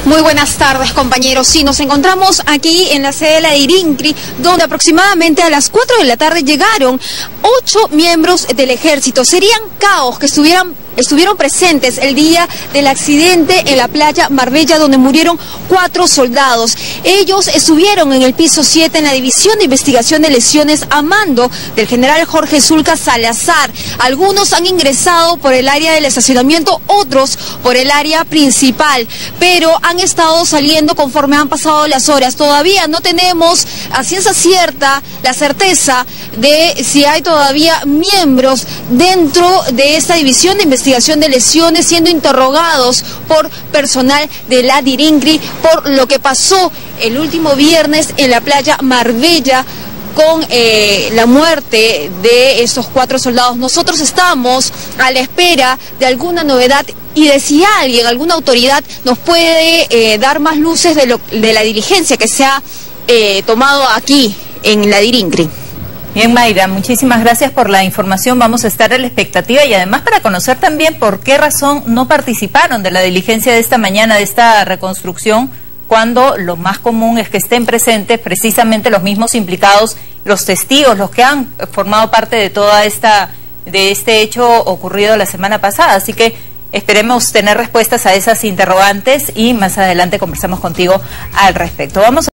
Muy buenas tardes, compañeros. Sí, nos encontramos aquí en la sede de la DIRINCRI, donde aproximadamente a las 4 de la tarde llegaron 8 miembros del ejército. Serían caos que estuvieron presentes el día del accidente en la playa Marbella, donde murieron 4 soldados. Ellos estuvieron en el piso 7 en la División de Investigación de Lesiones a mando del general Jorge Zulca Salazar. Algunos han ingresado por el área del estacionamiento, otros por el área principal, pero han estado saliendo conforme han pasado las horas. Todavía no tenemos a ciencia cierta la certeza de si hay todavía miembros dentro de esta División de Investigación de Lesiones siendo interrogados por personal de la DIRINCRI por lo que pasó el último viernes en la playa Marbella con la muerte de estos 4 soldados. Nosotros estamos a la espera de alguna novedad y de si alguien, alguna autoridad nos puede dar más luces de la diligencia que se ha tomado aquí en la DIRINCRI. Bien, Mayra, muchísimas gracias por la información. Vamos a estar a la expectativa y además para conocer también por qué razón no participaron de la diligencia de esta mañana, de esta reconstrucción, cuando lo más común es que estén presentes precisamente los mismos implicados, los testigos, los que han formado parte de toda de este hecho ocurrido la semana pasada. Así que esperemos tener respuestas a esas interrogantes y más adelante conversamos contigo al respecto. Vamos